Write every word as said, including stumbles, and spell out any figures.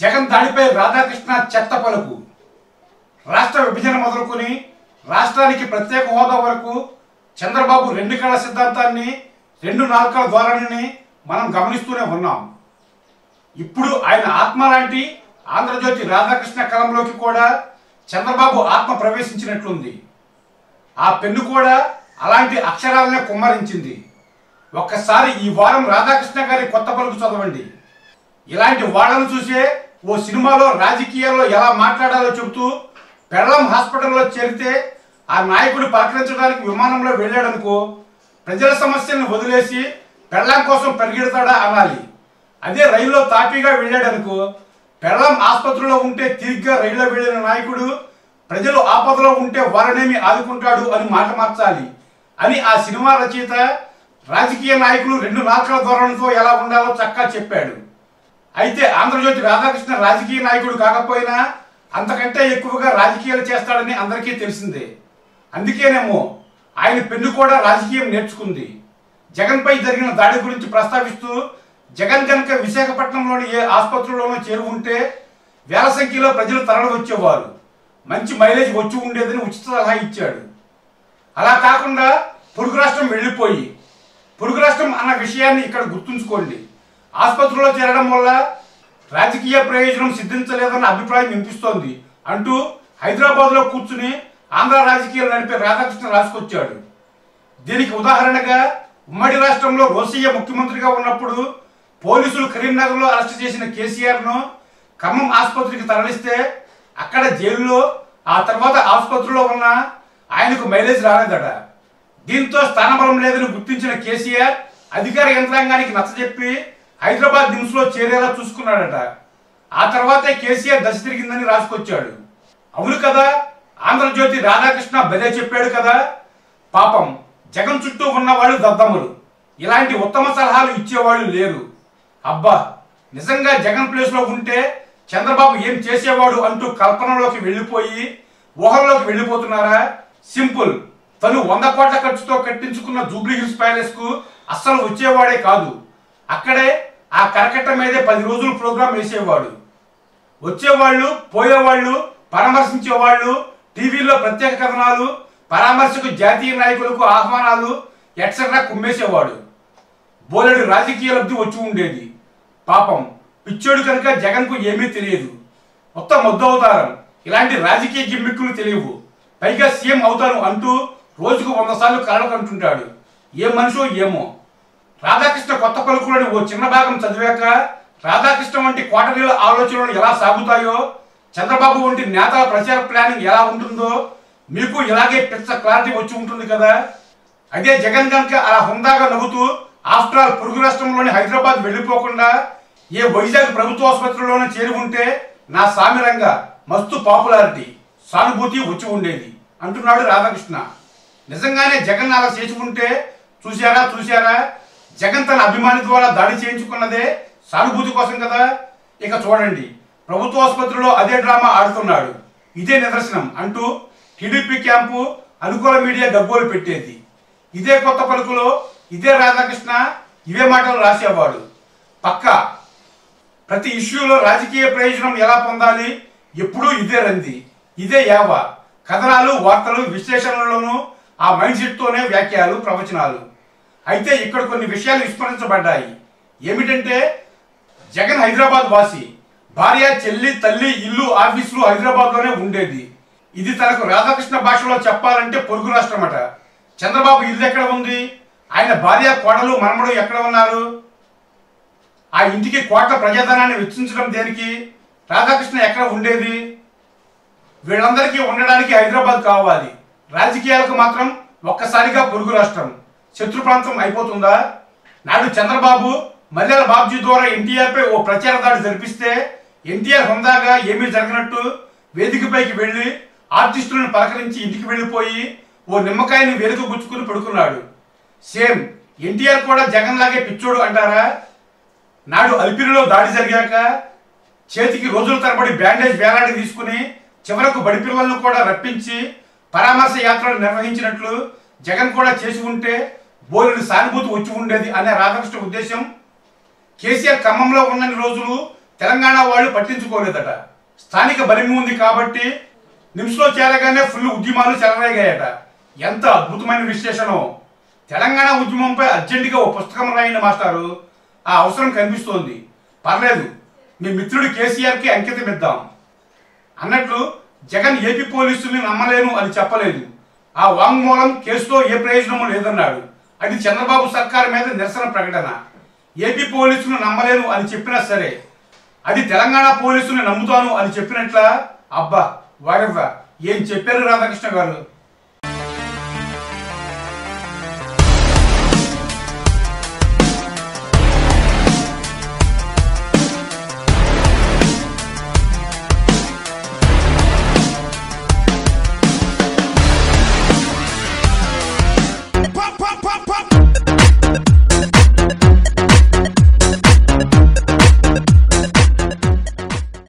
జగన్ దాడిపై రాధాకృష్ణ చెత్త పలుకు. రాష్ట్ర విభజన మొదలుకొని రాష్ట్రానికి ప్రత్యేక హోదా వరకు చంద్రబాబు రెండు కళ సిద్ధాంతాన్ని, రెండు నాలుకల ధోరణిని మనం గమనిస్తూనే ఉన్నాం. ఇప్పుడు ఆయన ఆత్మ లాంటి ఆంధ్రజ్యోతి రాధాకృష్ణ కలంలోకి కూడా చంద్రబాబు ఆత్మ ప్రవేశించినట్లుంది. ఆ పెన్ను కూడా అలాంటి అక్షరాలనే కుమ్మరించింది. ఒక్కసారి ఈ వారం రాధాకృష్ణ గారి కొత్త పలుకు చదవండి. ఇలాంటి వాళ్ళను చూసే ఓ సినిమాలో రాజకీయాల్లో ఎలా మాట్లాడాలో చెబుతూ పెళ్ళం హాస్పిటల్లో చేరితే ఆ నాయకుడు పలకరించడానికి విమానంలో వెళ్ళాడనుకో, ప్రజల సమస్యలను వదిలేసి పెళ్ళం కోసం పరిగెడతాడా అనాలి. అదే రైల్లో తాపీగా వెళ్ళాడనుకో, పెళ్ళం ఆసుపత్రిలో ఉంటే తిరిగ్గా రైల్లో వెళ్ళిన నాయకుడు ప్రజలు ఆపదలో ఉంటే వారినేమి ఆదుకుంటాడు అని మాట మార్చాలి అని ఆ సినిమా రచయిత రాజకీయ నాయకులు రెండు నాలుకల ధోరణితో ఎలా ఉండాలో చక్కగా చెప్పాడు. అయితే ఆంధ్రజ్యోతి రాధాకృష్ణ రాజకీయ నాయకుడు కాకపోయినా అంతకంటే ఎక్కువగా రాజకీయాలు చేస్తాడని అందరికీ తెలిసిందే. అందుకేనేమో ఆయన పెన్ను కూడా రాజకీయం నేర్చుకుంది. జగన్పై జరిగిన దాడి గురించి ప్రస్తావిస్తూ జగన్ కనుక విశాఖపట్నంలోని ఏ ఆసుపత్రిలోనో చేరి ఉంటే వేల సంఖ్యలో ప్రజలు తరలి వచ్చేవారు, మంచి మైలేజ్ వచ్చి ఉండేదని ఉచిత సలహా ఇచ్చాడు. అలా కాకుండా పొరుగు రాష్ట్రం వెళ్ళిపోయి, పొరుగు రాష్ట్రం అన్న విషయాన్ని ఇక్కడ గుర్తుంచుకోండి, ఆసుపత్రిలో చేరడం వల్ల రాజకీయ ప్రయోజనం సిద్ధించలేదన్న అభిప్రాయం వినిపిస్తోంది అంటూ హైదరాబాద్లో కూర్చుని ఆంధ్ర రాజకీయాలు నడిపే రాధాకృష్ణ రాసుకొచ్చాడు. దీనికి ఉదాహరణగా ఉమ్మడి రాష్ట్రంలో రోసయ్య ముఖ్యమంత్రిగా ఉన్నప్పుడు పోలీసులు కరీంనగర్లో అరెస్ట్ చేసిన కేసీఆర్ను ఖమ్మం ఆసుపత్రికి తరలిస్తే అక్కడ జైల్లో, ఆ తర్వాత ఆసుపత్రిలో ఉన్న ఆయనకు మైలేజ్ రాలేదట. దీంతో స్థానబలం లేదని గుర్తించిన కేసీఆర్ అధికార యంత్రాంగానికి నచ్చజెప్పి హైదరాబాద్ నిమ్స్లో చేరేలా చూసుకున్నాడట. ఆ తర్వాతే కేసీఆర్ దశ తిరిగిందని రాసుకొచ్చాడు. అవును కదా, ఆంధ్రజ్యోతి రాధాకృష్ణ బదే చెప్పాడు కదా. పాపం జగన్ చుట్టూ ఉన్నవాళ్ళు దద్దమ్మలు, ఇలాంటి ఉత్తమ సలహాలు ఇచ్చేవాళ్ళు లేరు. అబ్బా, నిజంగా జగన్ ప్లేస్లో ఉంటే చంద్రబాబు ఏం చేసేవాడు అంటూ కల్పనలోకి వెళ్ళిపోయి ఊహల్లోకి వెళ్ళిపోతున్నారా? సింపుల్, తను వంద కోట్ల ఖర్చుతో కట్టించుకున్న జూబ్లీ హిల్స్ ప్యాలెస్ కు అస్సలు వచ్చేవాడే కాదు. అక్కడే ఆ కరకట్ట మీదే పది రోజులు ప్రోగ్రాం వేసేవాడు. వచ్చేవాళ్ళు, పోయేవాళ్ళు, పరామర్శించేవాళ్ళు, టీవీలో ప్రత్యేక కథనాలు, పరామర్శకు జాతీయ నాయకులకు ఆహ్వానాలు ఎట్సెట్రా కుమ్మేసేవాడు. బోలెడు రాజకీయ లబ్ధి వచ్చి ఉండేది. పాపం పిచ్చోడు కనుక జగన్కు ఏమీ తెలియదు. మొత్తం మొద్దు అవతారం, ఇలాంటి రాజకీయ గిమ్మిక్కులు తెలియవు. పైగా సీఎం అవుతాను అంటూ రోజుకు వంద సార్లు కలలు అంటుంటాడు. ఏ మనిషో ఏమో. రాధాకృష్ణ కొత్త పలుకులని ఓ చిన్న భాగం చదివాక రాధాకృష్ణ వంటి కోటరీల ఆలోచనలు ఎలా సాగుతాయో, చంద్రబాబు వంటి నేతల ప్రచార ప్లానింగ్ ఎలా ఉంటుందో మీకు ఇలాగే పిచ్చ క్లారిటీ వచ్చి ఉంటుంది కదా. అదే జగన్ కనుక అలా హుందాగా నవ్వుతూ ఆఫ్టర్ ఆల్ పొరుగు రాష్ట్రంలోని హైదరాబాద్ వెళ్ళిపోకుండా ఏ వైజాగ్ ప్రభుత్వ ఆసుపత్రిలోనే చేరి ఉంటే నా సామిరంగా మస్తు పాపులారిటీ, సానుభూతి వచ్చి ఉండేది అంటున్నాడు రాధాకృష్ణ. నిజంగానే జగన్ అలా చేసి ఉంటే చూశారా చూశారా జగన్ తన అభిమాని ద్వారా దాడి చేయించుకున్నదే సానుభూతి కోసం కదా. ఇక చూడండి, ప్రభుత్వ ఆసుపత్రిలో అదే డ్రామా ఆడుతున్నాడు, ఇదే నిదర్శనం అంటూ టీడీపీ క్యాంపు అనుకూల మీడియా డబ్బోలు పెట్టేది. ఇదే కొత్త పలుకులో ఇదే రాధాకృష్ణ ఇవే మాటలు రాసేవాడు. పక్కా ప్రతి ఇష్యూలో రాజకీయ ప్రయోజనం ఎలా పొందాలి, ఎప్పుడూ ఇదే రంది, ఇదే యావ. కథనాలు, వార్తలు, విశ్లేషణలోనూ ఆ మైండ్ సెట్తోనే వ్యాఖ్యలు, ప్రవచనాలు. అయితే ఇక్కడ కొన్ని విషయాలు విస్మరించబడ్డాయి. ఏమిటంటే, జగన్ హైదరాబాద్ వాసి, భార్య, చెల్లి, తల్లి, ఇల్లు, ఆఫీసులు హైదరాబాద్లోనే ఉండేది. ఇది తనకు రాధాకృష్ణ భాషలో చెప్పాలంటే పొరుగు రాష్ట్రమట. చంద్రబాబు ఇల్లు ఎక్కడ ఉంది? ఆయన భార్య, కోడలు, మనమడు ఎక్కడ ఉన్నారు? ఆ ఇంటికి కోట్ల ప్రజాధనాన్ని వెచ్చించడం దేనికి? రాధాకృష్ణ ఎక్కడ ఉండేది? వీళ్ళందరికీ ఉండడానికి హైదరాబాద్ కావాలి. రాజకీయాలకు మాత్రం ఒక్కసారిగా పొరుగు రాష్ట్రం, శత్రు ప్రాంతం అయిపోతుందా? నాడు చంద్రబాబు మల్లెల బాబ్జీ ద్వారా ఎన్టీఆర్ పై ఓ ప్రచార దాడి జరిపిస్తే ఎన్టీఆర్ హుందాగా ఏమీ జరగనట్టు వేదికపైకి వెళ్లి ఆర్టిస్టులను పలకరించి ఇంటికి వెళ్ళిపోయి ఓ నిమ్మకాయని వేలుకు గుచ్చుకుని పడుకున్నాడు. సేమ్ ఎన్టీఆర్ కూడా జగన్ లాగే పిచ్చోడు అంటారా? నాడు అల్పిరిలో దాడి జరిగాక చేతికి రోజుల తరబడి బ్యాండేజ్ వేలాడి తీసుకుని చివరకు బడిపిల్లలను కూడా రప్పించి పరామర్శ యాత్రలు నిర్వహించినట్లు జగన్ కూడా చేసి ఉంటే బోలెడు సానుభూతి వచ్చి ఉండేది అనే రాధాకృష్ణ ఉద్దేశం. కేసీఆర్ ఖమ్మంలో ఉన్నన్ని రోజులు తెలంగాణ వాళ్ళు పట్టించుకోలేదట. స్థానిక బలిమి ఉంది కాబట్టి నిమ్స్లో చేరగానే ఫుల్ ఉద్యమాలు చెలరేగాయట. ఎంత అద్భుతమైన విశ్లేషణో. తెలంగాణ ఉద్యమంపై అర్జెంటుగా ఓ పుస్తకం రాయండి మాస్టారు, ఆ అవసరం కనిపిస్తోంది. పర్లేదు, మీ మిత్రుడు కేసీఆర్కి అంకితం ఇద్దాం అన్నట్లు జగన్ ఏపీ పోలీసుల్ని నమ్మలేను అని చెప్పలేదు. ఆ వాంగ్మూలం కేసులో ఏ ప్రయోజనమూ లేదన్నాడు. అది చంద్రబాబు సర్కారు మీద నిరసన ప్రకటన. ఏపీ పోలీసులను నమ్మలేను అని చెప్పినా సరే అది తెలంగాణ పోలీసుల్ని నమ్ముతాను అని చెప్పినట్లా? అబ్బా వారెవ్వా, ఏం చెప్పారు రాధాకృష్ణ గారు.